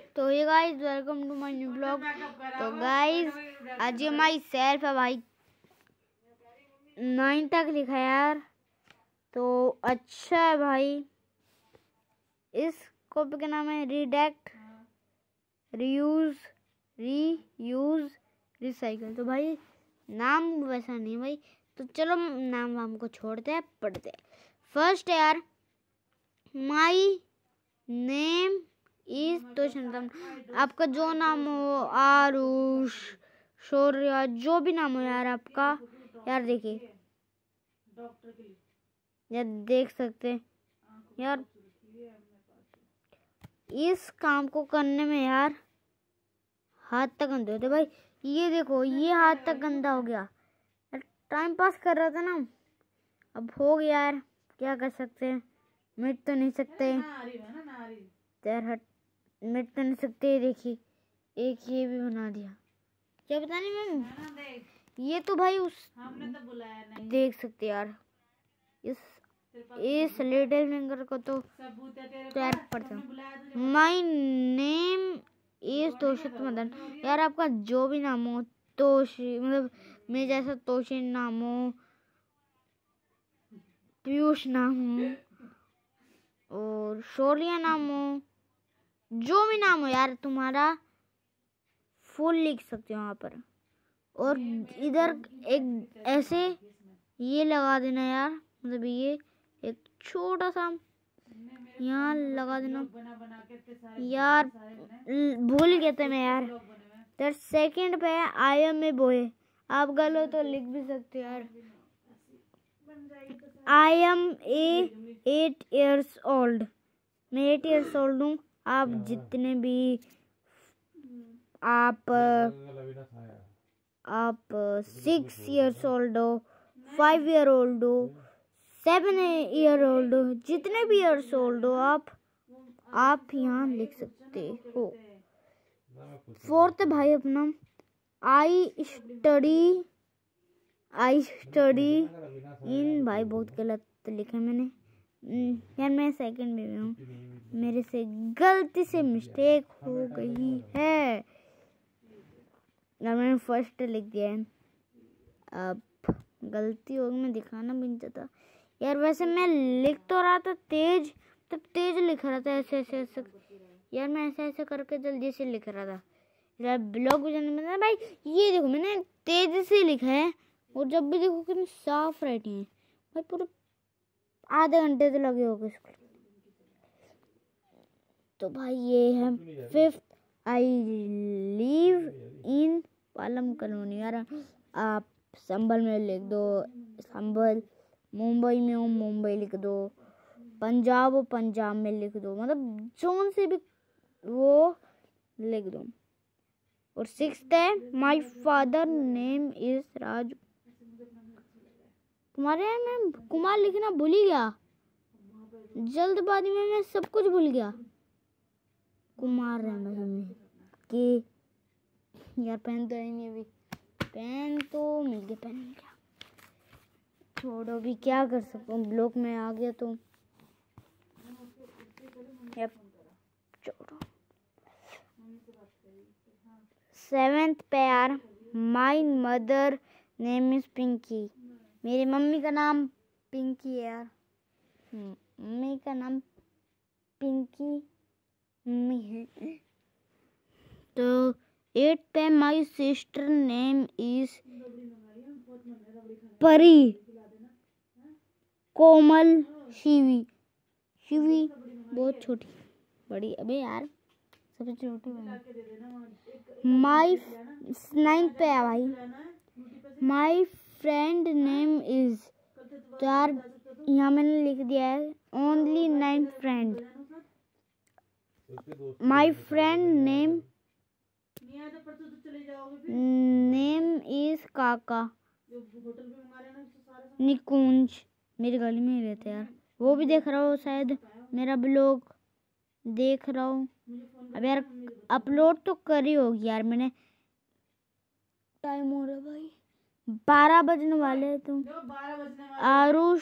तो ये guys welcome to my new blog. तो गाइस आज ये माई सेल्फ है भाई, 9 तक लिखा है यार, तो अच्छा है भाई। इस कॉपी का नाम है रिडक्ट रीयूज रिसाइकल। तो भाई नाम वैसा नहीं भाई, तो चलो नाम हमको छोड़ते हैं, पढ़ते हैं। फर्स्ट यार, माई नेम इज तोशनतम। आपका जो नाम हो, आरुष, शौर्य, जो भी नाम हो यार आपका, यार देखिए यार देख सकते हैं यार, इस काम को करने में यार हाथ तक गंदे होते भाई। ये देखो, ये हाथ तक गंदा हो गया यार, टाइम पास कर रहा था ना, अब हो गया यार, क्या कर सकते हैं, मिट तो नहीं सकते यार, हट मिट तो नहीं सकते। देखिए एक ये भी बना दिया, क्या पता नहीं मैम, ये तो भाई उस हमने तो बुलाया नहीं, देख सकते यार इस लिटिल फिंगर को तो तैयार पड़ता। My name is Toshit Madan. यार आपका जो भी नाम हो, तोशी मतलब मेरे जैसा तोशी नाम हो, पीयूष नाम हो और शौर्य नाम हो, जो भी नाम हो यार तुम्हारा, फुल लिख सकते हो वहाँ पर। और इधर एक ऐसे ये लगा देना यार, मतलब ये एक छोटा सा यहाँ लगा देना यार, भूल गया था मैं यार। फिर सेकंड पे आई एम ए बॉय, आप गलो तो लिख भी सकते यार, I am a 8 years old। मैं 8 years old हूँ। आप जितने भी आप 6 years old हो, 5 year old हो, 7 year old हो, जितने भी years old हो आप यहाँ लिख सकते हो। फोर्थ भाई अपना आई स्टडी इन, भाई बहुत गलत लिखा मैंने यार, मैं सेकंड में हूँ, मेरे से गलती से मिस्टेक हो गई है यार, मैंने फर्स्ट लिख दिया है, अब गलती होगी, मैं दिखाना भी नहीं चाहता यार। वैसे मैं लिख तो रहा था तेज, तब तेज लिख रहा था, ऐसे ऐसे ऐसे यार, मैं ऐसे ऐसे करके जल्दी से लिख रहा था यार, ब्लॉग बनाने में भाई। ये देखो मैंने तेज से लिखा है, और जब भी देखो कितनी साफ राइटिंग है भाई, पूरे आधे घंटे तो लगे होंगे इसको। तो भाई ये है fifth, I live in Palam colony. यार आप संभल में लिख दो संभल, मुंबई में हो मुंबई लिख दो, पंजाब हो पंजाब में लिख दो, मतलब जोन से भी वो लिख दो। और सिक्स्थ है, my father name is Raju. तुम्हारे यहाँ मैं कुमार लिखना भूल ही गया, जल्दबाजी में मैं सब कुछ भूल गया। कुमार है में कि यार पेन तो है नहीं, अभी पेन तो मिल गया, पेन मिल गया, छोड़ो अभी क्या कर सकता हूँ, ब्लॉक में आ गया तो छोड़ो। सेवेंथ पे यार, my mother name is Pinky. मेरी मम्मी का नाम पिंकी है यार, मम्मी का नाम पिंकी मम्मी है। तो 8 पे माई सिस्टर नेम इज परी, कोमल, शिवी बहुत छोटी बड़ी, अबे यार सबसे छोटी बड़ी। माई 9 पे है भाई, माई फ्रेंड नेम इज, तो यार यहाँ मैंने लिख दिया है only 9 friend. My friend name is Kaka, Nikunj, मेरी गली में ही रहते यार, वो भी देख रहा हो शायद मेरा ब्लॉग, देख रहा हूँ। अब यार अपलोड तो करी होगी यार मैंने, टाइम हो रहा भाई, 12 बजने वाले तुम। आरुष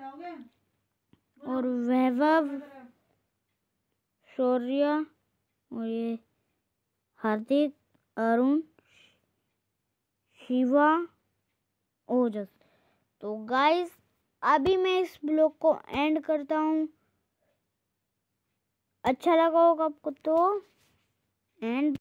और वैभव, शौर्य, और ये हार्दिक, अरुण, शिवा, ओजस। तो गाइस अभी मैं इस ब्लॉग को एंड करता हूँ। अच्छा लगा होगा आपको तो एंड